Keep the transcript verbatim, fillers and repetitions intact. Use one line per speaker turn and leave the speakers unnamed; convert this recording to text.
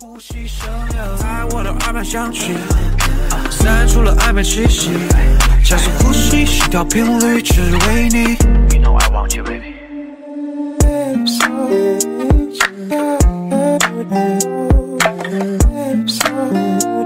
呼吸声音在我的耳畔响起，散出了暧昧气息，加速呼吸，心跳频率只为你。You know I want you, baby. Lips on each other, lips on